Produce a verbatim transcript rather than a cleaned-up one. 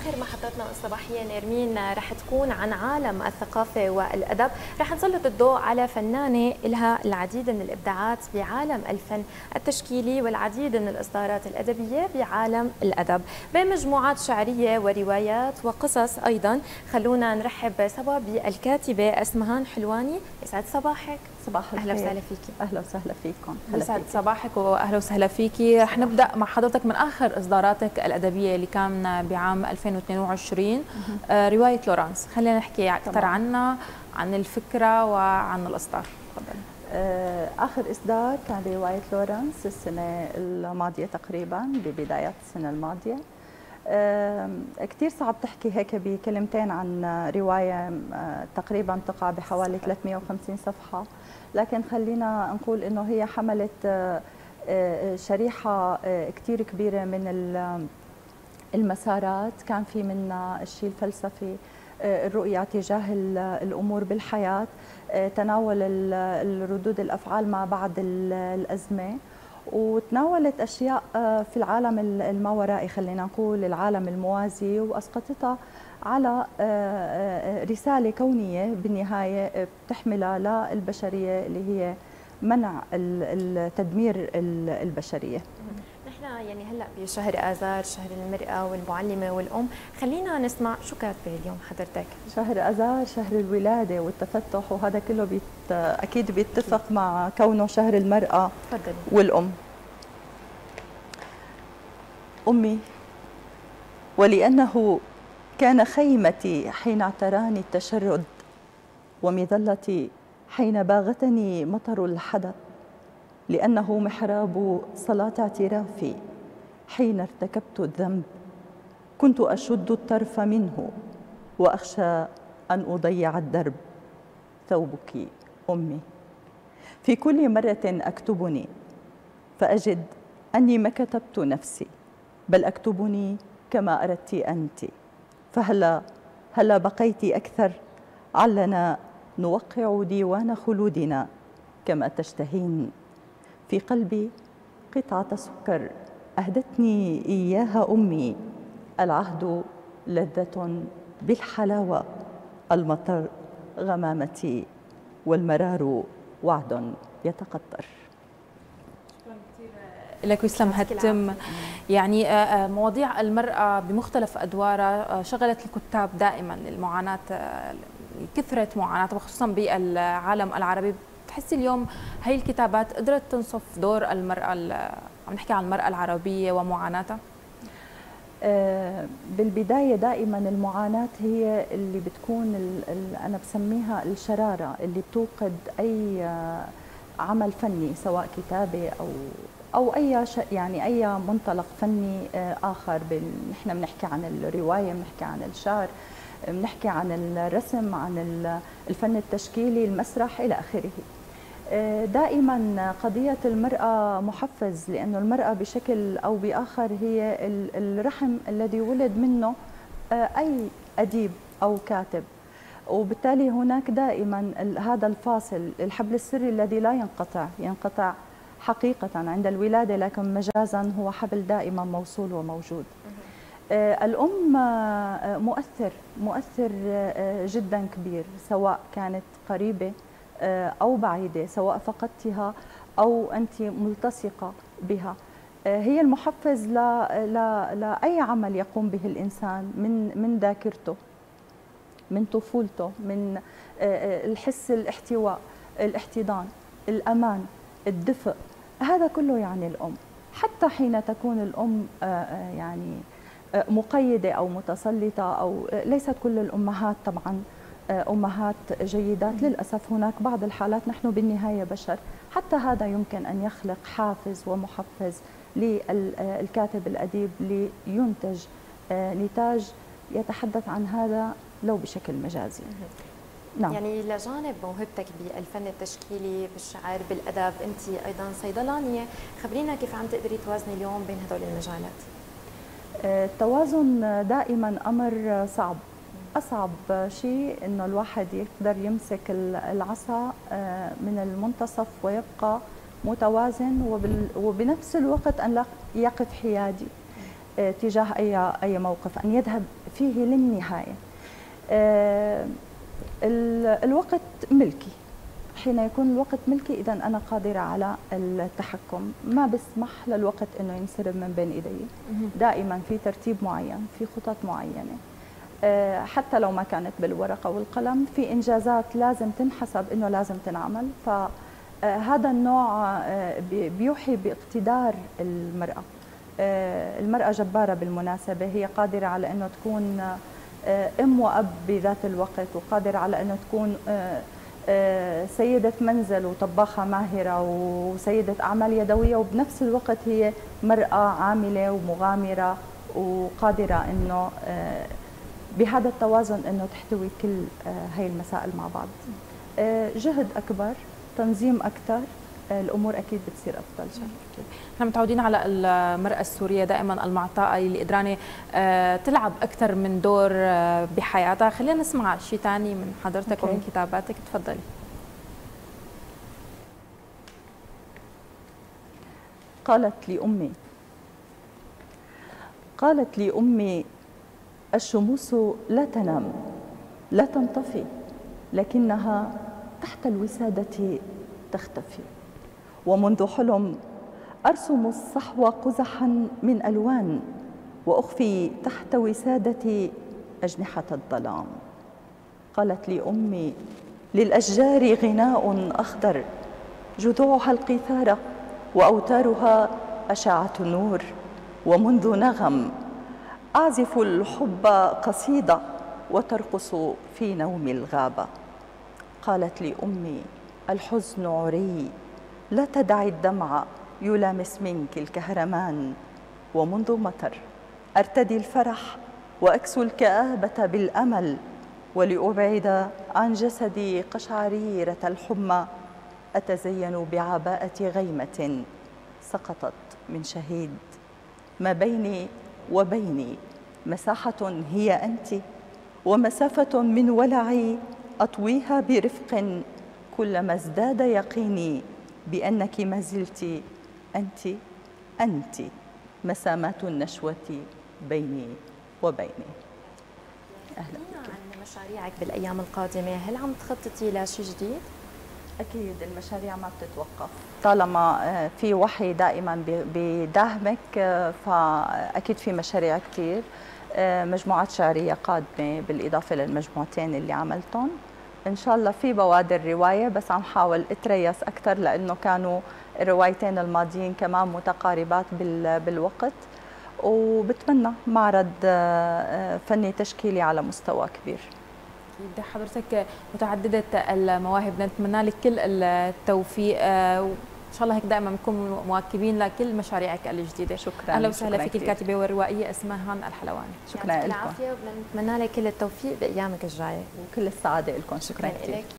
آخر محطتنا الصباحية نرمين رح تكون عن عالم الثقافة والأدب. رح نسلط الضوء على فنانة لها العديد من الإبداعات بعالم الفن التشكيلي والعديد من الإصدارات الأدبية بعالم الأدب بين مجموعات شعرية وروايات وقصص أيضا. خلونا نرحب سوا بالكاتبة أسمهان حلواني. يسعد صباحك. صباح الخير. أهلا وسهلا فيكي. أهلا وسهلا فيكم. يسعد صباحك واهلا وسهلا فيكي. رح نبدا مع حضرتك من اخر اصداراتك الادبيه اللي كان بعام ألفين واثنين وعشرين، آه روايه لورانس. خلينا نحكي اكثر عنها، عن الفكره وعن الاصدار. تفضلي. آه اخر اصدار كان روايه لورانس السنه الماضيه تقريبا، ببدايه السنه الماضيه. آه كثير صعب تحكي هيك بكلمتين عن روايه آه تقريبا تقع بحوالي ثلاثمئة وخمسين صفحه، لكن خلينا نقول انه هي حملت آه شريحة كتير كبيرة من المسارات. كان في منها الشيء الفلسفي، الرؤية تجاه الأمور بالحياة، تناول الردود الأفعال ما بعد الأزمة، وتناولت أشياء في العالم الماورائي، خلينا نقول العالم الموازي، وأسقطتها على رسالة كونية بالنهاية بتحملها للبشرية، اللي هي منع التدمير البشرية. نحن يعني هلا بشهر آذار، شهر المرأة والمعلمة والأم، خلينا نسمع شو كاتبة اليوم حضرتك. شهر آذار شهر الولادة والتفتح، وهذا كله بيت أكيد بيتفق مع كونه شهر المرأة تفضلي. والأم. أمي، ولأنه كان خيمتي حين اعتراني التشرد، ومظلتي حين باغتني مطر الحدث، لأنه محراب صلاة اعترافي حين ارتكبت الذنب، كنت أشد الطرف منه وأخشى أن أضيع الدرب. ثوبك أمي. في كل مرة أكتبني فأجد أني ما كتبت نفسي، بل أكتبني كما أردت أنت، فهلا هلا بقيت أكثر، علنا نوقع ديوان خلودنا كما تشتهين. في قلبي قطعة سكر أهدتني إياها أمي، العهد لذة بالحلاوة، المطر غمامتي، والمرار وعد يتقطر. لك ويسلم هالتم. يعني مواضيع المرأة بمختلف أدوارها شغلت الكتاب دائما. المعاناة، كثرة معاناتها وخصوصا بالعالم العربي. بتحسي اليوم هي الكتابات قدرت تنصف دور المرأة، عم نحكي عن المرأة العربية ومعاناتها؟ بالبداية دائما المعاناة هي اللي بتكون أنا بسميها الشرارة اللي بتوقد أي عمل فني، سواء كتابة أو أو أي يعني أي منطلق فني آخر. نحن بنحكي عن الرواية، بنحكي عن الشعر، بنحكي عن الرسم، عن الفن التشكيلي، المسرح إلى آخره. دائما قضية المرأة محفز، لأنه المرأة بشكل أو بآخر هي الرحم الذي ولد منه أي أديب أو كاتب، وبالتالي هناك دائما هذا الفاصل، الحبل السري الذي لا ينقطع، ينقطع حقيقة عند الولادة، لكن مجازا هو حبل دائما موصول وموجود. الأم مؤثر مؤثر جدا كبير، سواء كانت قريبة أو بعيدة، سواء فقدتها أو أنت ملتصقة بها. هي المحفز لأي عمل يقوم به الإنسان، من من ذاكرته، من طفولته، من الحس، الاحتواء، الاحتضان، الأمان، الدفء، هذا كله يعني الأم. حتى حين تكون الأم يعني مقيدة أو متسلطة، أو ليست كل الأمهات طبعا أمهات جيدات، للأسف هناك بعض الحالات، نحن بالنهاية بشر. حتى هذا يمكن أن يخلق حافز ومحفز للكاتب الأديب لينتج نتاج يتحدث عن هذا لو بشكل مجازي. نعم. يعني لجانب موهبتك بالفن التشكيلي، بالشعر، بالأدب، أنت أيضا صيدلانية، خبرينا كيف عم تقدري توازني اليوم بين هدول المجالات؟ التوازن دائما أمر صعب. أصعب شيء إنه الواحد يقدر يمسك العصا من المنتصف ويبقى متوازن، وبنفس الوقت أن لا يقف حيادي تجاه أي أي موقف، أن يذهب فيه للنهاية. الوقت ملكي، حين يكون الوقت ملكي إذا أنا قادرة على التحكم، ما بسمح للوقت أنه ينسرب من بين إيدي، دائما في ترتيب معين، في خطط معينة، حتى لو ما كانت بالورقة والقلم، في إنجازات لازم تنحسب أنه لازم تنعمل. فهذا النوع بيوحي باقتدار المرأة. المرأة جبارة بالمناسبة، هي قادرة على أنه تكون أم وأب بذات الوقت، وقادرة على أنه تكون سيدة منزل وطباخة ماهرة وسيدة أعمال يدوية، وبنفس الوقت هي مرأة عاملة ومغامرة وقادرة أنه بهذا التوازن أنه تحتوي كل هاي المسائل مع بعض. جهد أكبر، تنظيم أكثر، الأمور أكيد بتصير أفضل. احنا متعودين على المرأة السورية دائما المعطاءة اللي قدرانة تلعب أكثر من دور بحياتها. خلينا نسمع شيء ثاني من حضرتك ومن كتاباتك، تفضلي. قالت لي أمي قالت لي أمي الشموس لا تنام، لا تنطفي، لكنها تحت الوسادة تختفي. ومنذ حلم أرسم الصحو قزحا من ألوان، وأخفي تحت وسادتي أجنحة الظلام. قالت لي أمي للأشجار غناء أخضر، جذوعها القيثارة وأوتارها أشعة النور، ومنذ نغم أعزف الحب قصيدة وترقص في نوم الغابة. قالت لي أمي الحزن عري، لا تدعي الدمع يلامس منك الكهرمان. ومنذ مطر أرتدي الفرح وأكسو الكآبة بالأمل، ولأبعد عن جسدي قشعريرة الحمى أتزين بعباءة غيمة سقطت من شهيد. ما بيني وبيني مساحة هي أنت، ومسافة من ولعي أطويها برفق، كلما ازداد يقيني بأنك ما زلت أنت أنت مسامات النشوة بيني وبيني. أهلا عن مشاريعك بالأيام القادمة، هل عم تخططي لشيء جديد؟ أكيد المشاريع ما بتتوقف طالما في وحي دائما بداهمك، فأكيد في مشاريع كثير، مجموعات شعرية قادمة بالإضافة للمجموعتين اللي عملتهم. إن شاء الله في بوادر رواية، بس عم حاول أتريث أكثر لأنه كانوا الروايتين الماضيين كمان متقاربات بالوقت، وبتمنى معرض فني تشكيلي على مستوى كبير. أكيد حضرتك متعددة المواهب، نتمنى لك كل التوفيق، وإن شاء الله هيك دائما بنكون مواكبين لكل مشاريعك الجديدة. شكرا. أهلا وسهلا فيك الكاتبة والروائية اسمهان الحلواني. شكرا لكم، العافية، وبنتمنى لك كل التوفيق بأيامك الجاية وكل السعادة لكم. شكرا, شكرا كثير.